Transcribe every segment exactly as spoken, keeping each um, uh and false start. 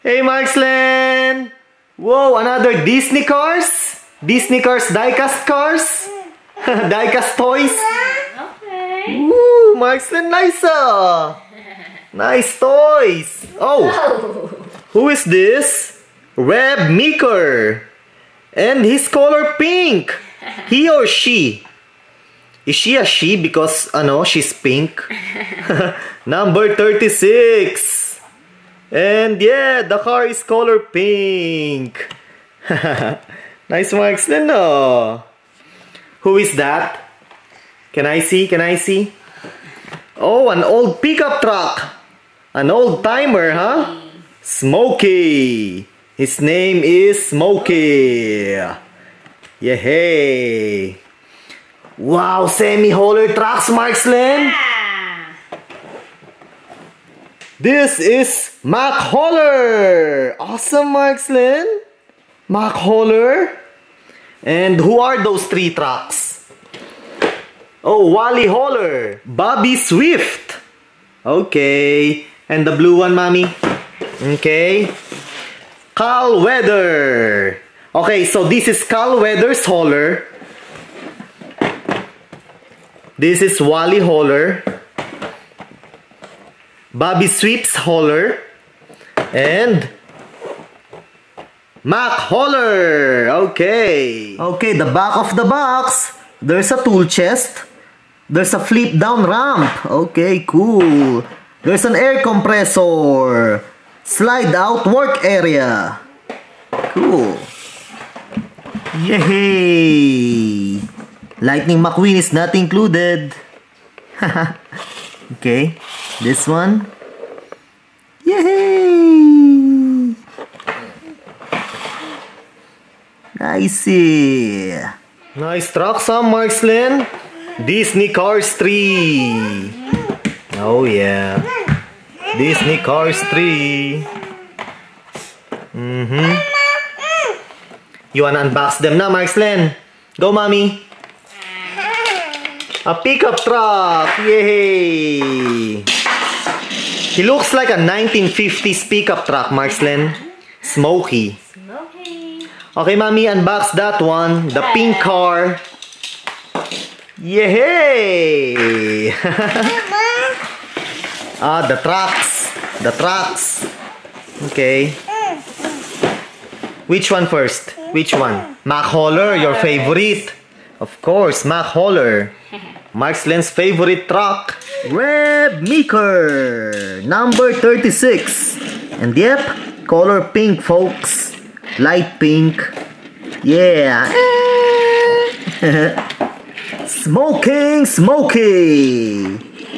Hey, Markslen! Whoa, another Disney cars? Disney cars, diecast cars? Diecast toys? Okay. Woo, Markslen, nice ah! Nice toys! Oh! Who is this? Reb Meeker! And his color pink! He or she? Is she a she because, ano, she's pink? Number thirty-six! And yeah, the car is color pink! Nice marks then, no? Who is that? Can I see? Can I see? Oh, an old pickup truck! An old timer, huh? Smokey! His name is Smokey! Yay! Wow, semi-hauler trucks, Markslen! This is Mac Hauler! Awesome, Markslen! Mac Hauler? And who are those three trucks? Oh, Wally Hauler! Bobby Swift! Okay. And the blue one, Mommy? Okay. Cal Weather! Okay, so this is Cal Weather's hauler. This is Wally Hauler. Bobby Swift's hauler. And Mac Hauler! Okay. Okay, the back of the box. There's a tool chest. There's a flip down ramp. Okay, cool. There's an air compressor. Slide out work area. Cool. Yay! Lightning McQueen is not included. Okay, this one. Yay! Nice. Nice truck, some Markslen. Disney Cars three. Oh yeah. Disney Cars three. Mm-hmm. You wanna unbox them na, Markslen? Go, Mommy. A pickup truck. Yay! He looks like a nineteen fifties pickup truck, Markslen. Smoky. Smoky. Okay, Mommy, unbox that one. The pink car. Yay! Ah, the trucks. The trucks. Okay. Which one first? Which one? Mac Hauler, your favorite. Of course, Mac Hauler. Markslen's favorite truck. Reb Meeker. Number thirty-six. And yep, color pink, folks. Light pink. Yeah. Smoking Smokey.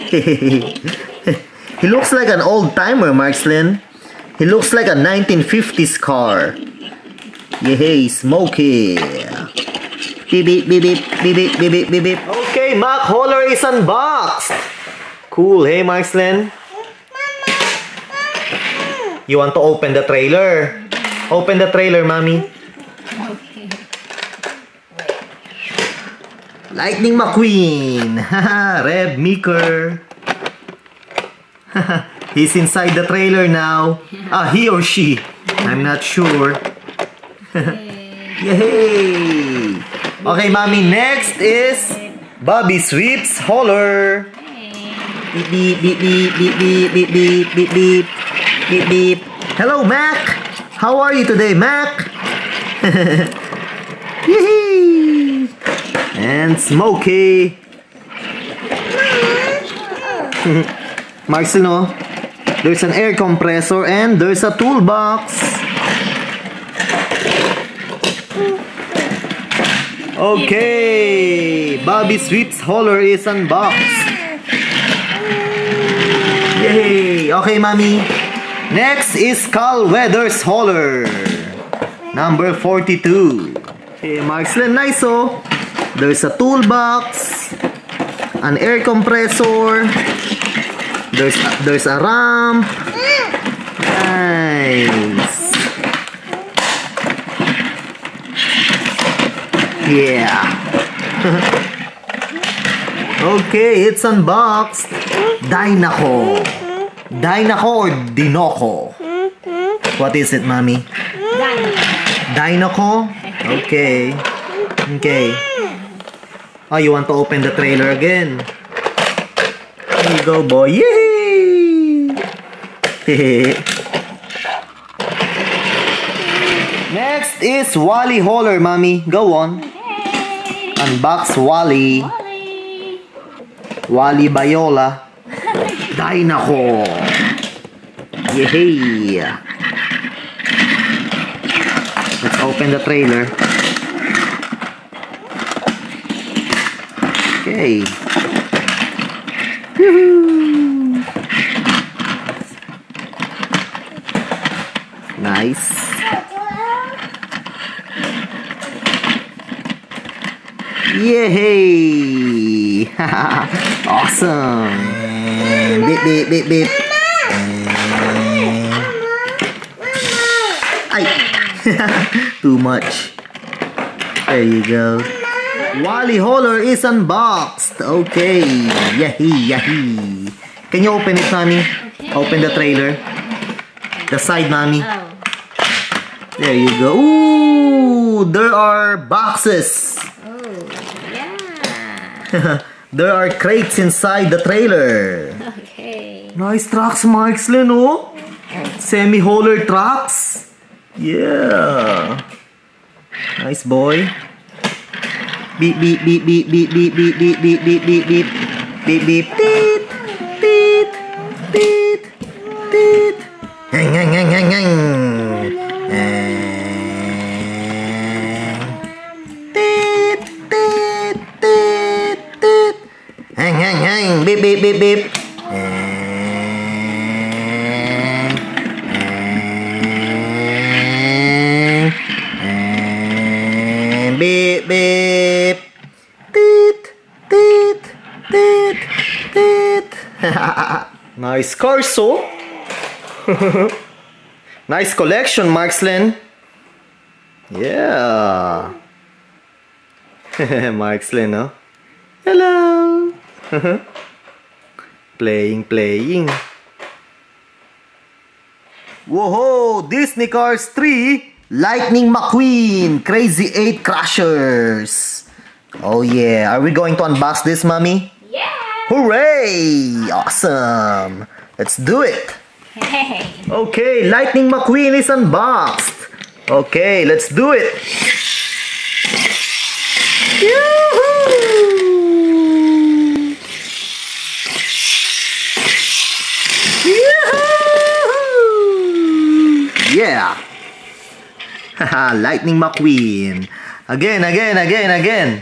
He looks like an old timer, Markslen. He looks like a nineteen fifties car. Yay, Smokey. Beep beep beep beep beep beep beep beep beep beep. Okay, Mac Hauler is unboxed. Cool, hey Markslen. You want to open the trailer? Open the trailer, Mommy. Okay. Lightning McQueen. Haha, Reb Meeker. He's inside the trailer now. Ah, he or she. I'm not sure. Yay! Okay, Mommy, next is Bobby Swift's hauler. Beep beep beep beep beep beep beep beep beep beep beep beep. Hello, Mac. How are you today, Mac? Yee! And Smokey. Markslen, oh, there's an air compressor and there's a toolbox. Okay, Bobby Swift's hauler is unboxed. Yay! Okay, Mommy. Next is Cal Weather's hauler. Number forty-two. Okay, Markslen, nice, oh. There's a toolbox, an air compressor. There's a, there's a ramp. Nice. Yeah. Okay, it's unboxed. Dynaco. Dynaco or Dinoco? What is it, mommy? Dino. Dinoco? Okay. Okay. Oh, you want to open the trailer again? There you go, boy. Yay! Next is Wally Hauler, mommy. Go on. Okay. Unbox Wally. Wally. Wally Bayola. Dinoco. Yay! Let's open the trailer. Okay. Woohoo! Nice. Yay! Awesome. Beep beep beep beep. Ay. Too much. There you go. Wally Hauler is unboxed. Okay. Yahee, yahee. Can you open it, mommy? Okay. Open the trailer. The side, mommy. Oh. There you go. Ooh, there are boxes. Oh, yeah. There are crates inside the trailer. Okay. Nice trucks, Markslin, oh. Semi-hauler trucks. Yeah. Nice boy. Beep beep beep beep beep beep beep beep beep beep beep beep beep beep beep beep beep beep. Hang hang hang hang hang. Beep beep beep beep. Hang hang hang. Beep beep beep beep. Beep beep. Teet teet teet teet. Nice Corso. Nice collection, Markslin. Yeah. Markslin, no? Hello. Playing, playing. Whoa, Disney Cars three. Lightning McQueen, Crazy eight Crashers. Oh yeah, are we going to unbox this, mommy? Yeah. Hooray! Awesome. Let's do it. Hey. Okay, Lightning McQueen is unboxed. Okay, let's do it. Yoo-hoo! Yoo-hoo! Yeah. Haha, Lightning McQueen. Again, again, again, again.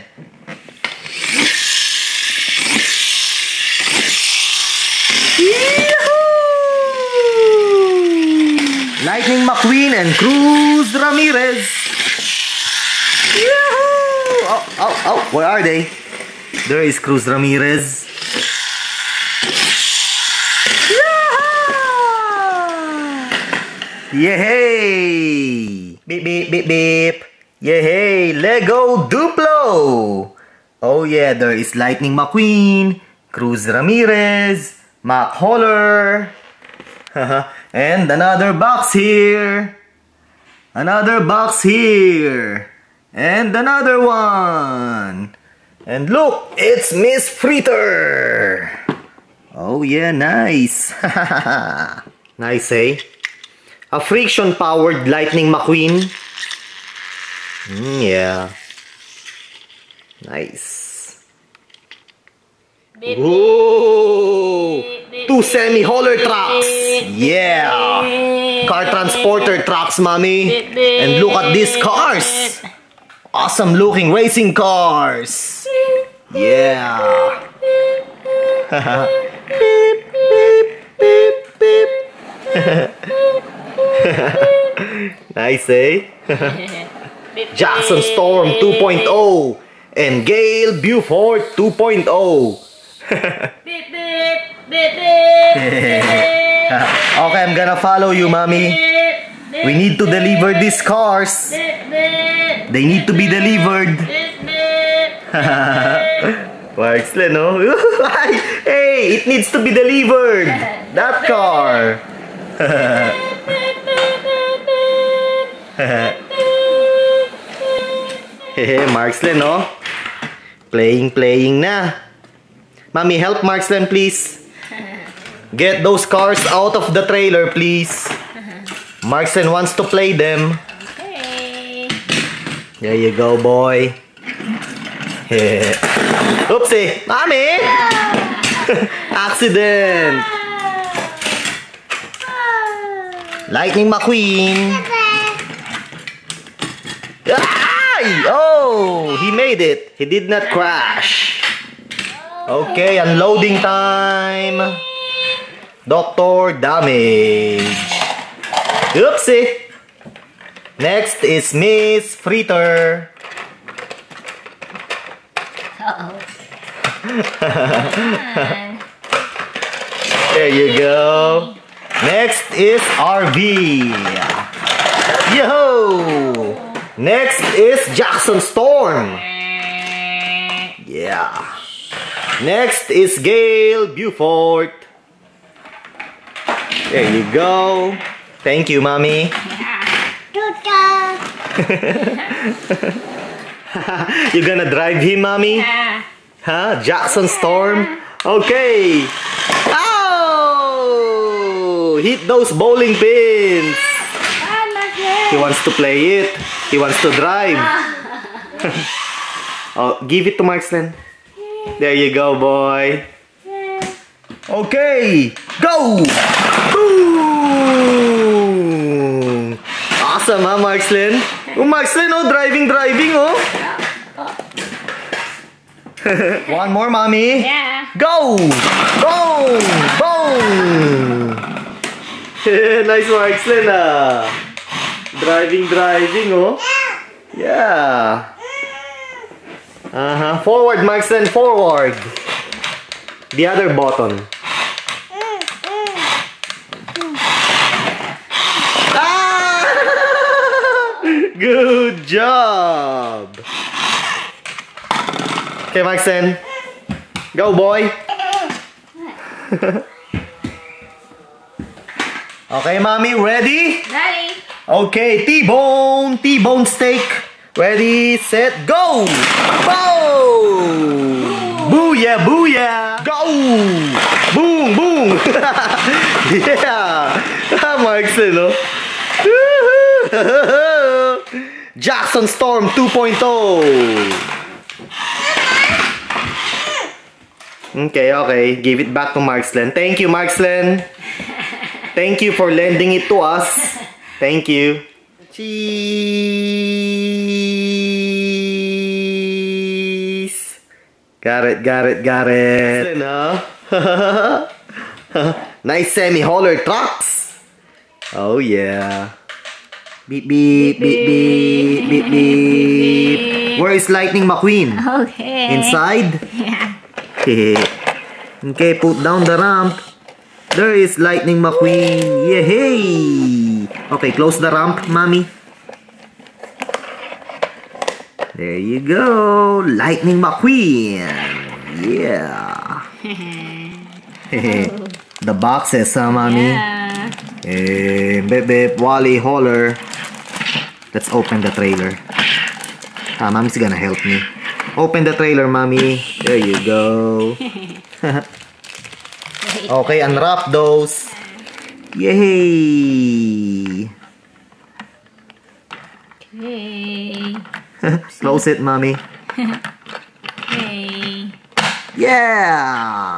Yee-hoo! Lightning McQueen and Cruz Ramirez. Yee-hoo! Oh, oh, oh, where are they? There is Cruz Ramirez. Yay! Beep, beep, beep, beep. Yay! Lego Duplo! Oh yeah, there is Lightning McQueen, Cruz Ramirez, Mac Hauler, and another box here. Another box here. And another one. And look, it's Miss Fritter. Oh yeah, nice. Nice, eh? A friction-powered Lightning McQueen. Mm, yeah. Nice. Beep, Whoa! beep, beep, Two semi-hauler beep, trucks. beep, Yeah. beep, Car transporter trucks, mommy. beep, beep, And look at these cars. Awesome looking racing cars. Yeah. Beep, beep, beep, beep. Nice, eh? Jackson Storm two point oh and Gale Buford two point oh. Beep, beep, beep, beep, Okay, I'm gonna follow you, mommy. beep, We need to deliver these cars. beep, beep, They need to be delivered. beep, beep. Markslin, no? Hey, it needs to be delivered. That car. Hehe, Markslen, oh. Playing, playing na. Mommy, help Markslen, please. Get those cars out of the trailer, please. Markslen wants to play them. Okay. There you go, boy. Oopsie! Mommy! Accident! Lightning McQueen! Ay! Oh! He made it! He did not crash! Okay, unloading time! Doctor Damage! Oopsie! Next is Miss Fritter! Uh-oh. There you go. Next is R V. Yo! Next is Jackson Storm. Yeah. Next is Gail Buford. There you go. Thank you, Mommy. You gonna drive him, Mommy? Yeah. Huh? Jackson Storm? Okay. Oh! Hit those bowling pins. He wants to play it. He wants to drive. Oh, give it to Markslen. There you go, boy. Okay. Go! Boom! Awesome, huh, Markslen? Oh, Markslen, oh, driving, driving, oh. One more, Mommy. Yeah. Go! Boom! Boom! Nice, Markslen, ah. Driving, driving, oh. Yeah. Uh-huh. Forward, Markslen, forward. The other button. Ah! Good job. Okay, Markslen. Go, boy. Okay, Mommy, ready? Ready? Okay, T-bone, T-bone steak. Ready, set, go! Boom! Booyah, booyah! Go! Boom, boom! Yeah! Ah, Markslen, no? Jackson Storm two point oh. Okay, okay. Give it back to Markslen. Thank you, Markslen. Thank you for lending it to us. Thank you. Cheese. Got it, got it, got it. Nice semi-hauler trucks. Oh, yeah. Beep, beep, beep, beep, beep, beep. Where is Lightning McQueen? Okay. Inside? Yeah. Okay, put down the ramp. There is Lightning McQueen. Yay! Okay, close the ramp, Mommy. There you go. Lightning McQueen. Yeah. The boxes, huh, Mommy? Yeah. Eh, beep, beep, Wally Hauler. Let's open the trailer. Ah, Mommy's gonna help me. Open the trailer, Mommy. There you go. Okay, unwrap those. Yay! Okay. Close it, Mommy. Okay. Yeah!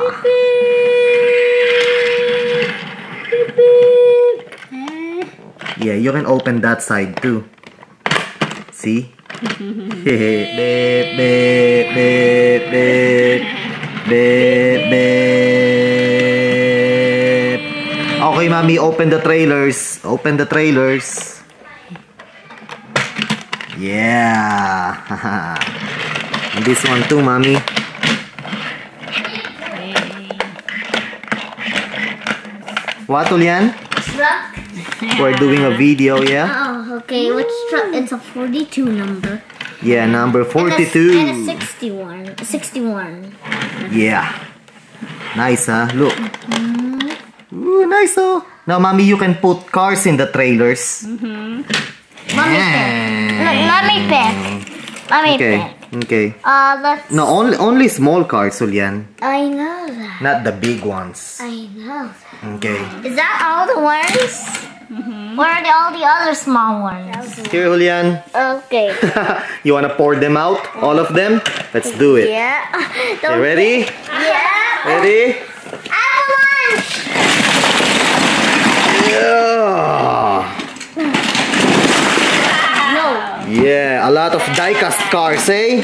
Yeah, you can open that side too. See? Beep, beep, beep, beep, beep, beep, beep. Okay, Mommy, open the trailers. Open the trailers. Yeah. And this one too, Mommy. What, Ulian? Truck. We're doing a video, yeah? Oh, okay. Which truck? It's a forty-two number. Yeah, number forty-two. And a, and a sixty-one. A sixty-one. Yeah. Nice, huh? Look. Ooh, nice, oh. Now, Mommy, you can put cars in the trailers. Mommy pick. Let, let me pick. Let me Okay. pick. Okay. Uh, let's. No, only only small cards, Julian. I know that. Not the big ones. I know that. Okay. Is that all the ones? Mm-hmm. Where are the, all the other small ones? Here, Julian. Okay. You wanna pour them out? All of them? Let's do it. Yeah. Okay, ready? Yeah. Ready? Apple lunch. Yeah. No. Yeah, a lot of die-cast cars, eh?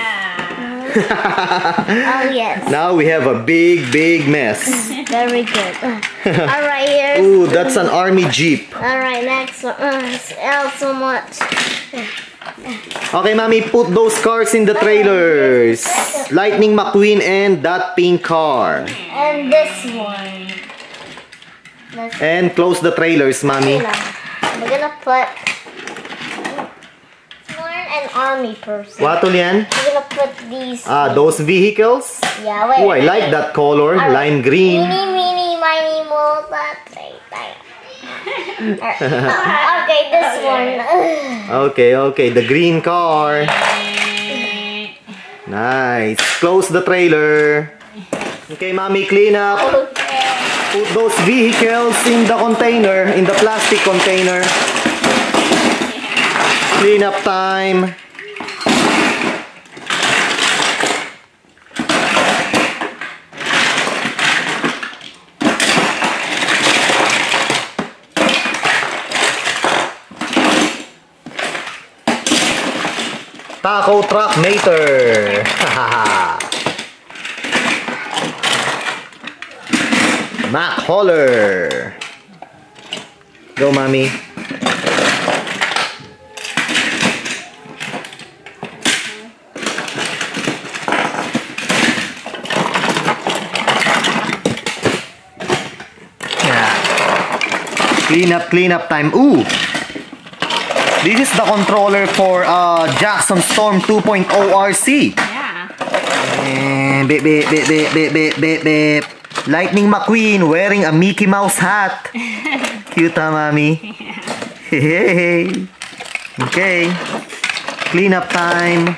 Oh yes. Now we have a big, big mess. Very good. All right, here. Ooh, that's an army jeep. All right, next one. Uh, oh, so much. Okay, Mommy, put those cars in the trailers. Lightning McQueen and that pink car. And this one. Let's And close the trailers, Mommy. We're gonna put an army person. What, Julian? We're gonna put these. Ah, those vehicles? Yeah, wait. Oh, I like that color, Alright. lime green. Meeny, meeny, miny, mo, that. Okay, this one. Okay, okay, the green car. Nice. Close the trailer. Okay, Mommy, clean up. Put those vehicles in the container, in the plastic container. Clean up time. Taco Truck Mater. Mac Hauler. Go, Mommy. Clean up, clean up time. Ooh! This is the controller for uh, Jackson Storm two point oh R C. Yeah. And beep, beep, beep, beep, beep, beep, beep, beep. Lightning McQueen wearing a Mickey Mouse hat. Cute, huh, Mommy? Hey. Okay. Clean up time.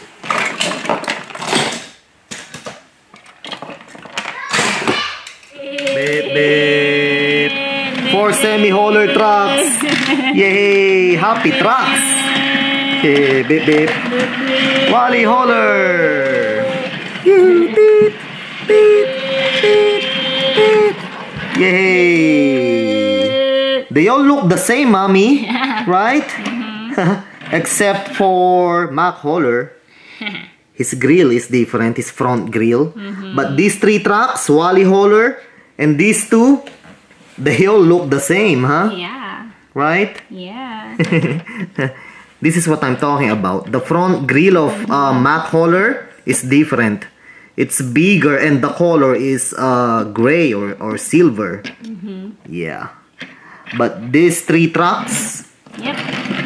Beep, beep. Four semi-hauler trucks. Yay! Happy trucks. Okay, beep, beep. Wally Hauler. Beep, beep, beep, beep, beep. Yay! They all look the same, Mommy. Right? Except for Mac Hauler. His grill is different, his front grill. But these three trucks, Wally Hauler, and these two, they all look the same, huh? Yeah. Right? Yeah. This is what I'm talking about. The front grill of uh, Mac Hauler is different. It's bigger and the color is uh, gray or, or silver. Mm-hmm. Yeah. But these three trucks, Yep.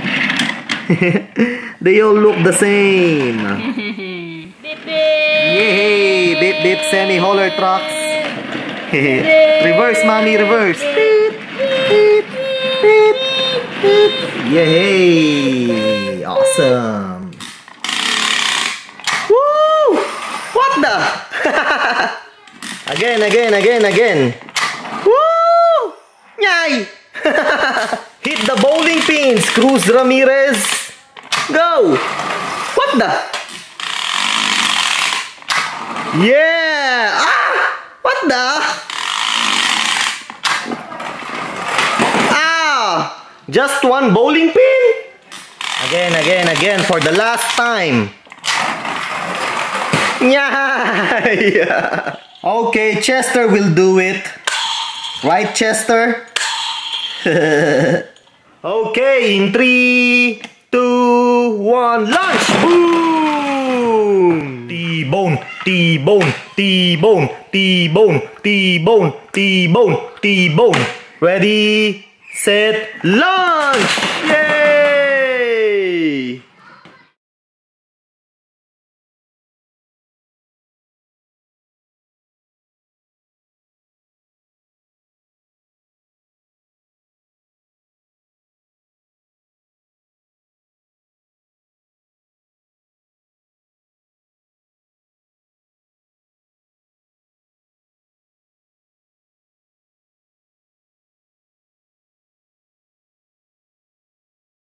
they all look the same. Beep beep. Yay! Beep beep semi-hauler trucks. Reverse, Mommy, reverse. Beep, beep, beep, beep. Yay! Awesome. Woo! What the? Again, again, again, again. Woo! Yay! Hit the bowling pins, Cruz Ramirez. Go! What the? Yeah! Ah! What the? Ah! Just one bowling pin? Again, again, again, for the last time. Yeah! Okay, Chester will do it. Right, Chester? Okay, in three, two, one, launch! Boom! T-bone, T-bone, T-bone, T-bone, T-bone, T-bone, T-bone. Ready, set, launch!